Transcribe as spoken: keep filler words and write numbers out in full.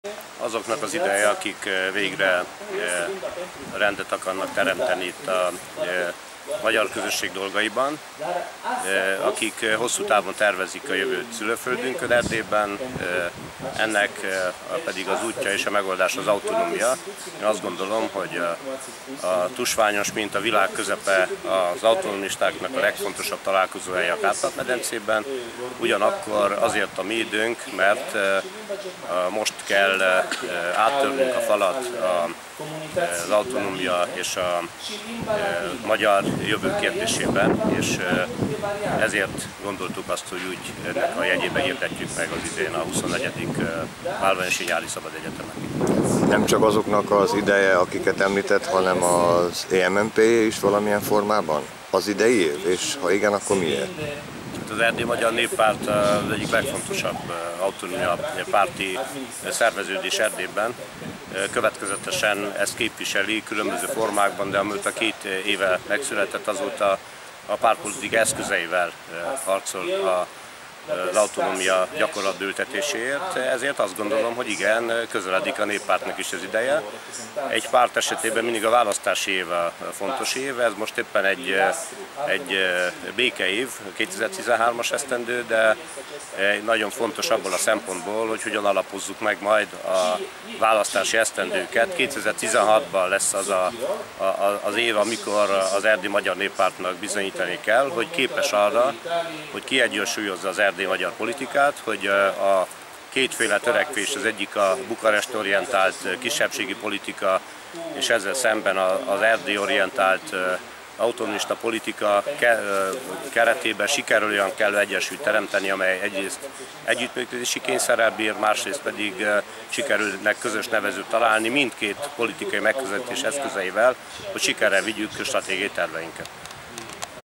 Azoknak az ideje, akik végre rendet akarnak teremteni itt a magyar közösség dolgaiban, akik hosszú távon tervezik a jövőt szülőföldünkön, Erdélyben, ennek pedig az útja és a megoldás az autonómia. Én azt gondolom, hogy a tusványos, mint a világ közepe az autonomistáknak a legfontosabb találkozóhelye a Kárpát-medencében, ugyanakkor azért a mi időnk, mert most kell áttörnünk a falat az autonómia és a magyar jövő kérdésében, és ezért gondoltuk azt, hogy úgy ennek a jegyében hirdetjük meg az idén a huszonnegyedik Málványosi Nyári Szabad Egyetemet. Nem csak azoknak az ideje, akiket említett, hanem az é em en pé is valamilyen formában? Az idei év? És ha igen, akkor miért? Az Erdély Magyar Néppárt az egyik legfontosabb autonómia párti szerveződés Erdélyben. Következetesen ezt képviseli különböző formákban, de amióta két éve megszületett, azóta a pártpolitika eszközeivel harcol a az autonómia gyakorlatba ültetéséért, ezért azt gondolom, hogy igen, közeledik a néppártnak is az ideje. Egy párt esetében mindig a választási év a fontos év, ez most éppen egy, egy békeév, kétezer-tizenhármas esztendő, de nagyon fontos abból a szempontból, hogy hogyan alapozzuk meg majd a választási esztendőket. kétezer-tizenhatban lesz az a, a, az év, amikor az Erdély Magyar Néppártnak bizonyítani kell, hogy képes arra, hogy kiegyensúlyozza az erdélyi magyar politikát, hogy a kétféle törekvés, az egyik a Bukarest-orientált kisebbségi politika, és ezzel szemben az Erdély-orientált autonomista politika keretében sikerül olyan kellő egyensúlyt teremteni, amely egyrészt együttműködési kényszerrel bír, másrészt pedig sikerülnek közös nevezőt találni mindkét politikai megközelítés eszközeivel, hogy sikerrel vigyük stratégiai terveinket.